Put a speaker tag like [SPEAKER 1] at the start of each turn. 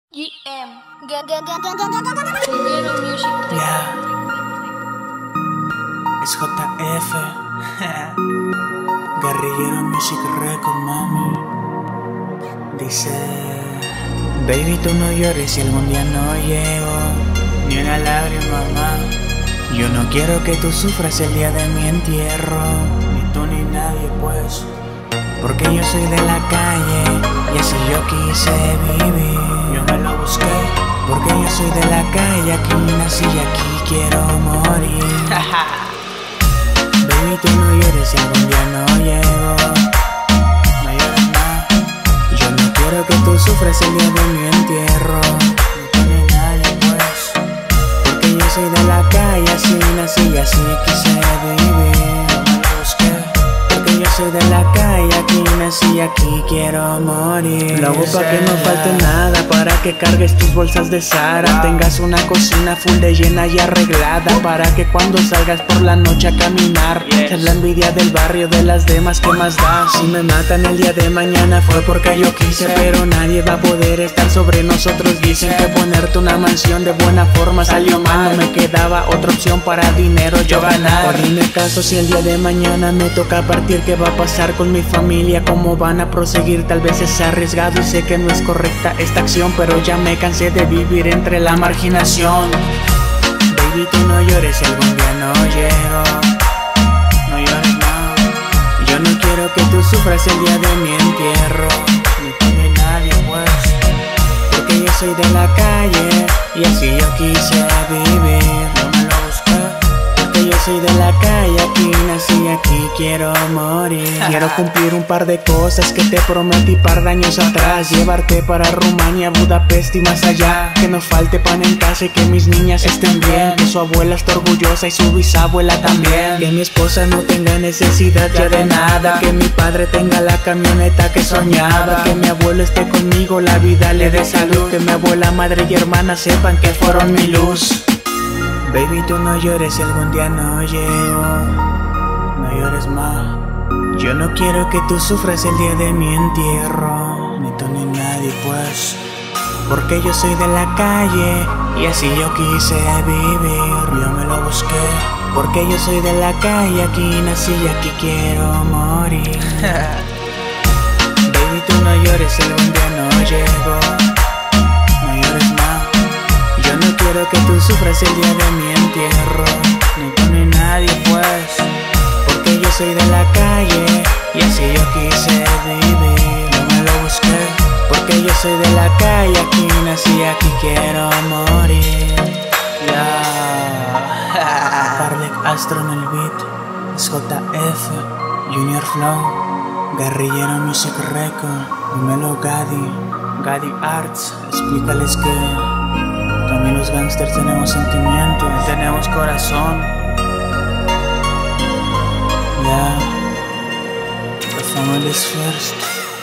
[SPEAKER 1] GM Guerrillero Music.
[SPEAKER 2] Yeah, es JF Guerrillero Music Record, mami. Dice: baby, tú no llores si algún día no llego ni una lágrima más. Yo no quiero que tú sufras el día de mi entierro, ni tú ni nadie, pues. Porque yo soy de la calle y así yo quise vivir. Yo me lo busqué. Porque yo soy de la calle, aquí nací y aquí quiero morir. Baby, tú no llores si algún día no llego. No llores más. Yo no quiero que tú sufras el día de mi entierro, ni tú ni nadie, pues. Porque yo soy de la calle, así nací y así quise vivir. Yo me lo busqué. Porque yo soy de la calle, aquí nací y aquí quiero morir. Lo hago pa' que no falte nada, para que cargues tus bolsas de Zara, tengas una cocina full de llena y arreglada, para que cuando salgas por la noche a caminar, seas la envidia del barrio, de las demás, ¿qué más da? Si me matan el día de mañana fue porque yo quise, pero nadie va a poder estar sobre nosotros. Dicen que ponerte una mansión de buena forma salió mal, no me quedaba otra opción para dinero yo ganar. O dime caso si el día de mañana me toca partir, ¿qué va a pasar con mi familia? ¿Cómo van a proseguir? Tal vez es arriesgado y sé que no es correcta esta acción, pero ya me cansé de vivir entre la marginación. Baby, tú no llores si algún día no llego. No llores más. Yo no quiero que tú sufras el día de mi entierro, ni tú ni nadie, pues. Porque yo soy de la calle y así yo quise vivir. No me lo busqué. Porque yo soy de la calle, aquí nací y aquí quiero morir. Quiero cumplir un par de cosas que te prometí par de años atrás. Llevarte para Rumania, Budapest y más allá. Que no falte pan en casa y que mis niñas estén bien. Que su abuela esté orgullosa y su bisabuela también. Que mi esposa no tenga necesidad ya de nada. Que mi padre tenga la camioneta que soñaba. Que mi abuelo esté conmigo, la vida le dé salud. Que mi abuela, madre y hermana sepan que fueron mi luz. Baby, tú no llores si algún día no llego. No llores más. Yo no quiero que tú sufras el día de mi entierro, ni tú ni nadie, pues. Porque yo soy de la calle y así yo quise vivir. Yo me lo busqué. Porque yo soy de la calle, aquí nací y aquí quiero morir. Baby, tú no llores si algún día no llego. No llores más. Yo no quiero que tú sufras el día de mi entierro, ni tú ni nadie, pues. Porque yo soy de la calle y así yo quise vivir. Yo me lo busqué. Porque yo soy de la calle, aquí nací y aquí quiero morir. Parlek Astro en el beat, es JF, Junior Flow, Guerrillero Music Record, dímelo Gadi Arts. Explícales que también los gangsters tenemos sentimientos, tenemos corazón. Yeah, the family is first.